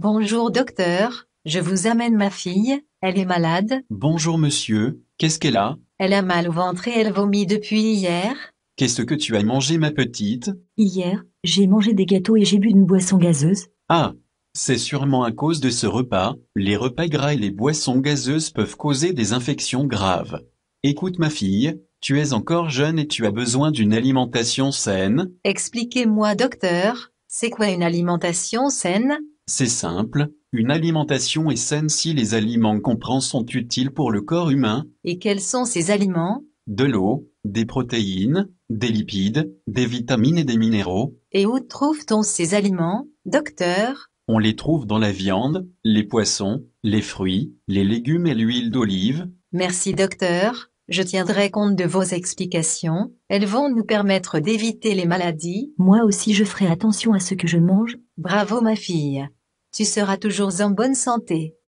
Bonjour docteur, je vous amène ma fille, elle est malade, Bonjour monsieur, qu'est-ce qu'elle a? elle a mal au ventre et elle vomit depuis hier. Qu'est-ce que tu as mangé ma petite? Hier, j'ai mangé des gâteaux et j'ai bu une boisson gazeuse. Ah, c'est sûrement à cause de ce repas, les repas gras et les boissons gazeuses peuvent causer des infections graves. Écoute ma fille, tu es encore jeune et tu as besoin d'une alimentation saine. Expliquez-moi docteur, c'est quoi une alimentation saine? C'est simple, une alimentation est saine si les aliments qu'on prend sont utiles pour le corps humain, Et quels sont ces aliments? de l'eau, des protéines, des lipides, des vitamines et des minéraux. Et où trouve-t-on ces aliments, docteur? On les trouve dans la viande, les poissons, les fruits, les légumes et l'huile d'olive. Merci docteur, je tiendrai compte de vos explications, elles vont nous permettre d'éviter les maladies. Moi aussi je ferai attention à ce que je mange. Bravo ma fille. Tu seras toujours en bonne santé.